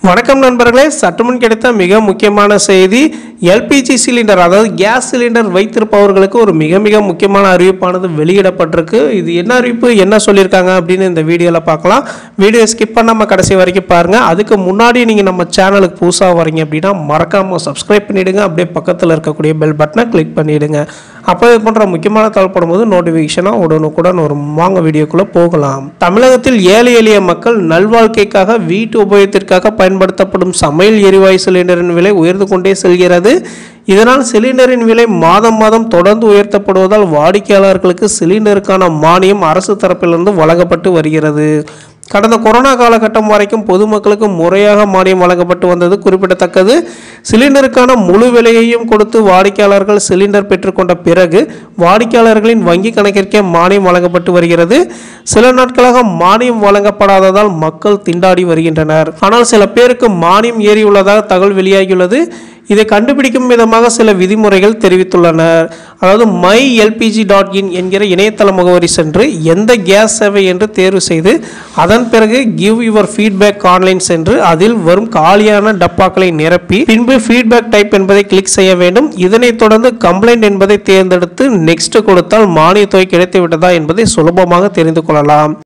வணக்கம் நண்பர்களே, சற்றுமுன் கிடைத்த மிக முக்கியமான செய்தி. எல்பிஜி சிலிண்டர், அதாவது கேஸ் சிலிண்டர் வைத்திருப்பவர்களுக்கு ஒரு மிக மிக முக்கியமான அறிவிப்பானது வெளியிடப்பட்டிருக்கு. இது என்ன அறிவிப்பு, என்ன சொல்லியிருக்காங்க அப்படின்னு இந்த வீடியோவில் பார்க்கலாம். வீடியோ ஸ்கிப் பண்ணாமல் கடைசி வரைக்கும் பாருங்கள். அதுக்கு முன்னாடி நீங்கள் நம்ம சேனலுக்கு புதுசாக வரீங்க அப்படின்னா மறக்காமல் சப்ஸ்கிரைப் பண்ணிவிடுங்க. அப்படியே பக்கத்தில் இருக்கக்கூடிய பெல் பட்டனை கிளிக் பண்ணிவிடுங்க. அப்போ இது போன்ற முக்கியமான தகவல் போது நோட்டிஃபிகேஷனாக உடனுக்குடன் ஒரு வாங்க வீடியோக்குள்ளே போகலாம். தமிழகத்தில் ஏழை எளிய மக்கள் நல்வாழ்க்கைக்காக வீட்டு உபயோகத்திற்காக பயன்படுத்தப்படும் சமையல் எரிவாயு சிலிண்டரின் விலை உயர்ந்து கொண்டே செல்கிறது. இதனால் சிலிண்டரின் விலை மாதம் மாதம் தொடர்ந்து உயர்த்தப்படுவதால் வாடிக்கையாளர்களுக்கு சிலிண்டருக்கான மானியம் அரசு தரப்பிலிருந்து வழங்கப்பட்டு வருகிறது. கடந்த கொரோனா காலகட்டம் வரைக்கும் பொதுமக்களுக்கு முறையாக மானியம் வழங்கப்பட்டு வந்தது குறிப்பிடத்தக்கது. சிலிண்டருக்கான முழு விலையையும் கொடுத்து வாடிக்கையாளர்கள் சிலிண்டர் பெற்றுக்கொண்ட பிறகு வாடிக்கையாளர்களின் வங்கி கணக்கிற்கே மானியம் வழங்கப்பட்டு வருகிறது. சில நாட்களாக மானியம் வழங்கப்படாததால் மக்கள் திண்டாடி வருகின்றனர். ஆனால் சில பேருக்கு மானியம் ஏறியுள்ளதாக தகவல் வெளியாகியுள்ளது. இதை கண்டுபிடிக்கும் விதமாக சில விதிமுறைகள் தெரிவித்துள்ளனர். அதாவது mylpg.in என்கிற இணையதள முகவரி சென்று எந்த கேஸ் சேவை என்று தேர்வு செய்து அதன் பிறகு கிவ் யுவர் ஃபீட்பேக் ஆன்லைன் சென்று அதில் வரும் காலியான டப்பாக்களை நிரப்பி பின்பு ஃபீட்பேக் டைப் என்பதை கிளிக் செய்ய வேண்டும். இதனைத் தொடர்ந்து கம்ப்ளைண்ட் என்பதை தேர்ந்தெடுத்து நெக்ஸ்ட் கொடுத்தால் மானிய தொகை கிடைத்து விட்டதா என்பதை சுலபமாக தெரிந்து கொள்ளலாம்.